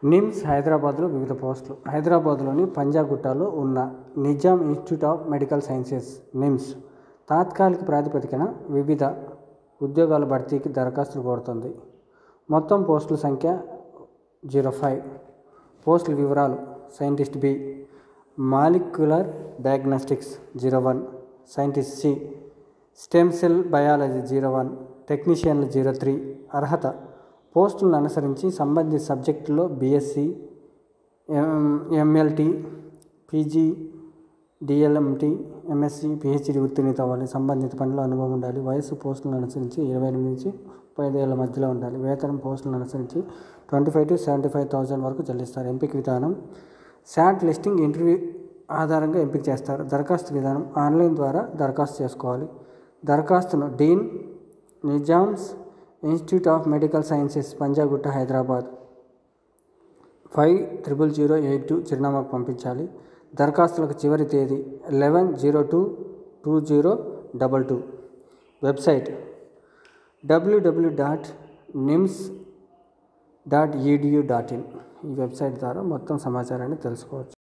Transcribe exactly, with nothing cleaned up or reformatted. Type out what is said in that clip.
నిమ్స్ హైదరాబాద్లో వివిధ పోస్టులు. హైదరాబాద్లోని పంజాగుట్టలో ఉన్న Nizam institute of medical sciences NIMS తాత్కాలిక ప్రాతిపదికన వివిధ ఉద్యోగాల భర్తీకి దరఖాస్తులు కోరుతోంది. మొత్తం పోస్టుల సంఖ్య జీరో ఫైవ్. పోస్టుల వివరాలు: scientist B, molecular diagnostics zero one, scientist C, stem cell biology zero one, టెక్నీషియన్లు జీరో త్రీ. అర్హత: పోస్టులను అనుసరించి సంబంధిత సబ్జెక్టులో BSc, MLT, PG, DLMT, MSc, PhD ఉత్తీర్ణత అవ్వాలి. సంబంధిత పనిలో అనుభవం ఉండాలి. వయసు పోస్టులను అనుసరించి ఇరవై ఎనిమిది నుంచి ముప్పై ఐదు ఏళ్ల మధ్యలో ఉండాలి. వేతనం పోస్టులను అనుసరించి twenty five to seventy five thousand వరకు చెల్లిస్తారు. ఎంపిక విధానం: శాట్ లిస్టింగ్ ఇంటర్వ్యూ ఆధారంగా ఎంపిక చేస్తారు. దరఖాస్తు విధానం: ఆన్లైన్ ద్వారా దరఖాస్తు చేసుకోవాలి. దరఖాస్తును dean, Nizam's institute of medical sciences, Panjagutta, Hyderabad five triple zero eight two చిరునామాకు పంపించాలి. దరఖాస్తులకు చివరి తేదీ eleven zero two two zero double two. Website డబ్ల్యూడబ్ల్యూ dot NIMS dot edu dot in. ఈ వెబ్సైట్ ద్వారా మొత్తం సమాచారాన్ని తెలుసుకోవచ్చు.